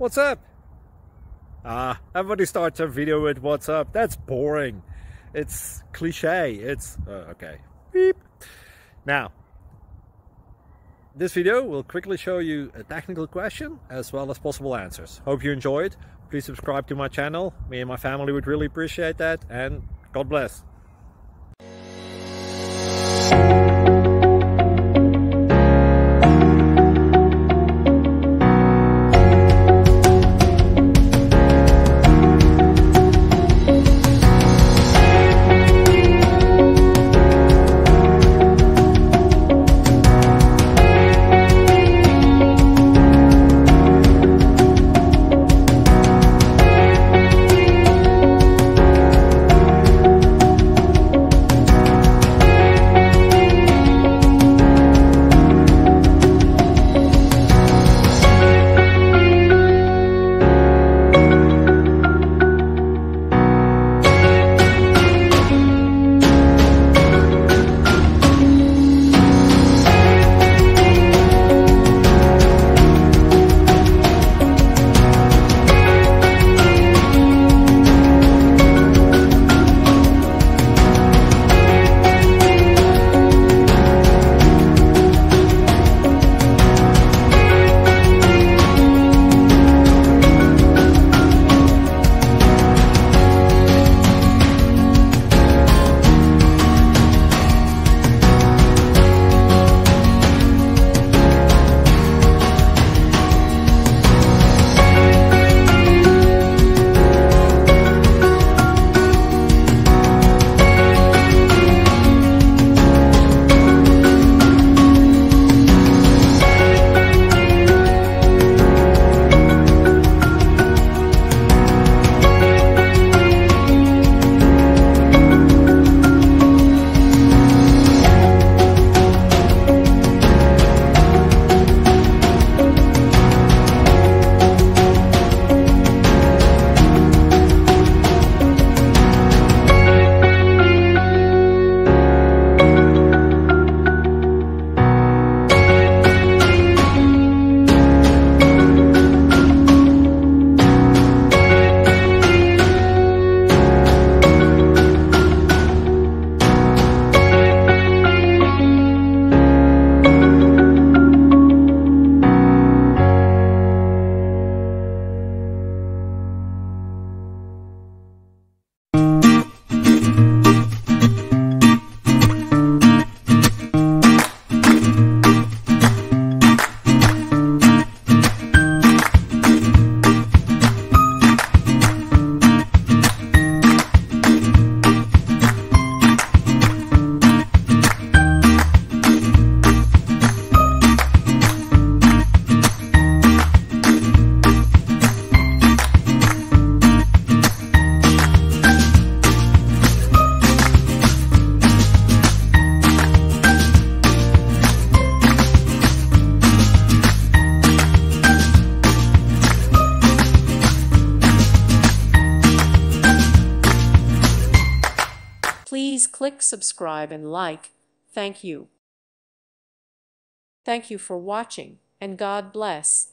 What's up? Everybody starts a video with what's up. That's boring. It's cliche. It's okay. Beep. Now, this video will quickly show you a technical question as well as possible answers. Hope you enjoyed. Please subscribe to my channel. Me and my family would really appreciate that, and God bless. Please click subscribe and like. Thank you. Thank you for watching, and God bless.